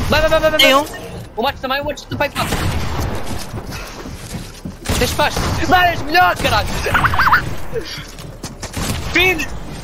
Vai. Tem um. O Matos também, o Matos também. Tens fácil. Vai, és melhor, caralho. Filho.